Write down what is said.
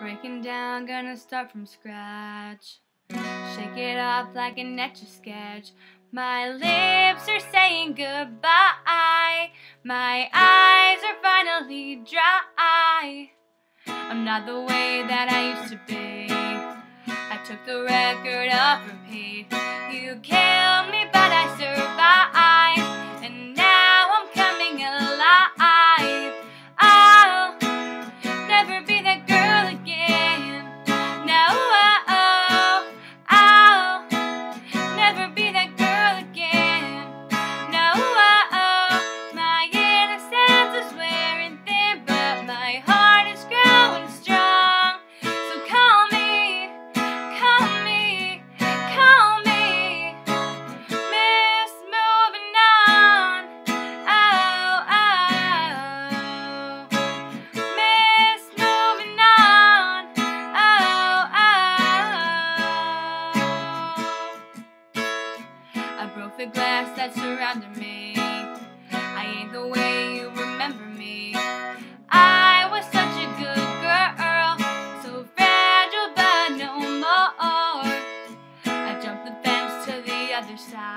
breaking down, gonna start from scratch. Shake it off like an Etch-a-Sketch. My lips are saying goodbye. My eyes are finally dry. I'm not the way that I used to be. I took the record off repeat. You killed me, but I survived, and now I'm coming alive. I'll never be that girl again. No, I'll never be that girl again. No, my innocence is wearing thin, but my heart is growing strong. So call me, call me, call me Miss Moving On. Oh, oh, Miss Moving On. Oh, oh. I broke the glass that surrounded me. I ain't the way you remember me. I was such a good girl, so fragile but no more. I jumped the fence to the other side.